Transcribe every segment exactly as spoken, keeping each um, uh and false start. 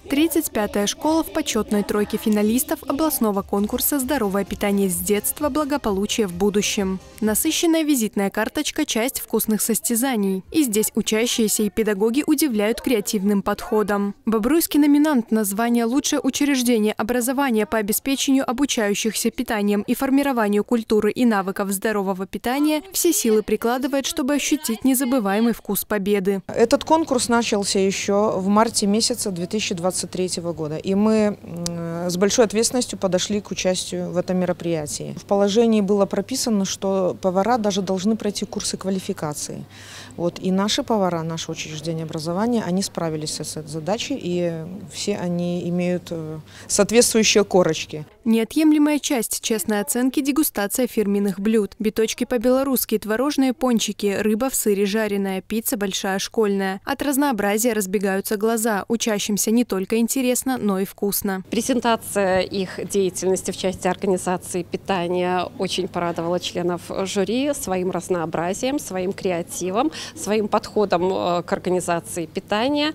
тридцать пятая школа в почетной тройке финалистов областного конкурса «Здоровое питание с детства. Благополучие в будущем». Насыщенная визитная карточка – часть вкусных состязаний. И здесь учащиеся и педагоги удивляют креативным подходом. Бобруйский номинант на звание «Лучшее учреждение образования по обеспечению обучающихся питанием и формированию культуры и навыков здорового питания» все силы прикладывает, чтобы ощутить незабываемый вкус победы. Этот конкурс начался еще в марте месяца две тысячи двадцать третьего года, и мы с большой ответственностью подошли к участию в этом мероприятии. В положении было прописано, что повара даже должны пройти курсы квалификации. Вот, и наши повара, наше учреждение образования, они справились с этой задачей, и все они имеют соответствующие корочки. Неотъемлемая часть честной оценки – дегустация фирменных блюд. Биточки по-белорусски, творожные пончики, рыба в сыре жареная, пицца большая школьная. От разнообразия разбегаются глаза. Учащимся не только интересно, но и вкусно. Презентация их деятельности в части организации питания очень порадовала членов жюри своим разнообразием, своим креативом, своим подходом к организации питания.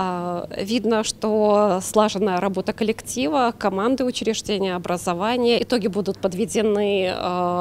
Видно, что слаженная работа коллектива, команды учреждения образования. Итоги будут подведены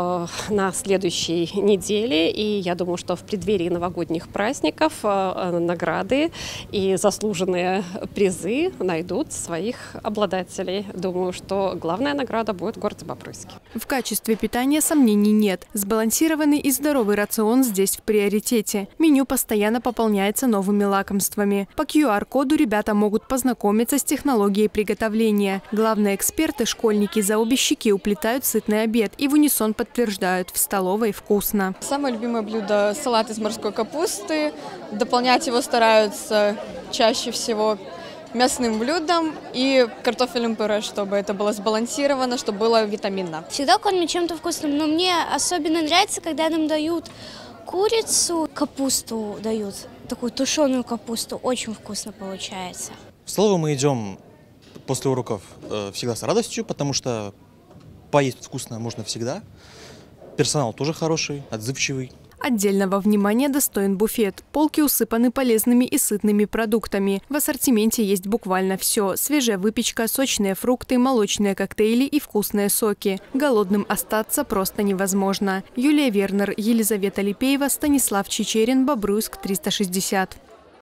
на следующей неделе, и я думаю, что в преддверии новогодних праздников награды и заслуженные призы найдут своих обладателей. Думаю, что главная награда будет в городе Бобруйске. В качестве питания сомнений нет. Сбалансированный и здоровый рацион здесь в приоритете. Меню постоянно пополняется новыми лакомствами. По ку ар коду ребята могут познакомиться с технологией приготовления. Главные эксперты, школьники за обе щеки уплетают сытный обед и в унисон подтверждают – в столовой вкусно. Самое любимое блюдо – салат из морской капусты. Дополнять его стараются чаще всего мясным блюдом и картофельным пюре, чтобы это было сбалансировано, чтобы было витаминно. Всегда кормят чем-то вкусным, но мне особенно нравится, когда нам дают курицу, капусту дают, такую тушеную капусту, очень вкусно получается. В столовую мы идем после уроков э, всегда с радостью, потому что поесть вкусно можно всегда. Персонал тоже хороший, отзывчивый. Отдельного внимания достоин буфет. Полки усыпаны полезными и сытными продуктами. В ассортименте есть буквально все. Свежая выпечка, сочные фрукты, молочные коктейли и вкусные соки. Голодным остаться просто невозможно. Юлия Вернер, Елизавета Липеева, Станислав Чичерин, Бобруйск, триста шестьдесят.